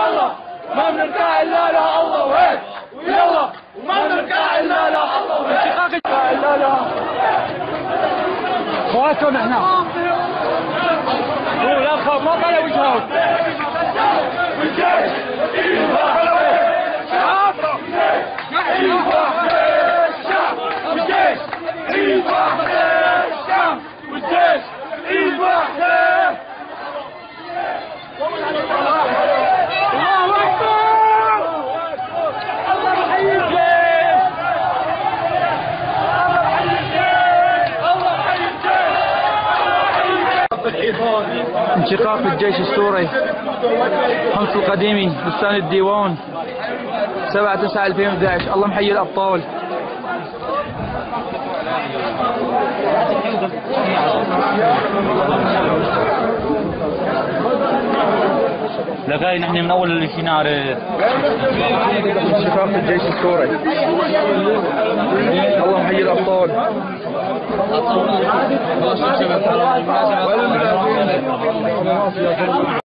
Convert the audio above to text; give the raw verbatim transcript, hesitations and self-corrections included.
ويلا ما بنرجع الا لا الله وهيك ويلا وما بنرجع الا لا الله وهيك الا لا اخواتهم احنا هو لا خاف ما طلع وجههم والجيش ايد واحده شعب ايد واحده شعب والجيش ايد واحده شعب والجيش ايد واحده الله اكبر الله يحيي الجيش الله يحيي الجيش الله يحيي الجيش انشقاق الجيش السوري حمص القديمي بستان الديوان سبعة تسعة ألفين وأحد عشر. الله محيي الأبطال. لقاي نحن من اول الانشنار انشقاق الجيش السوري. الله محيي الأبطال.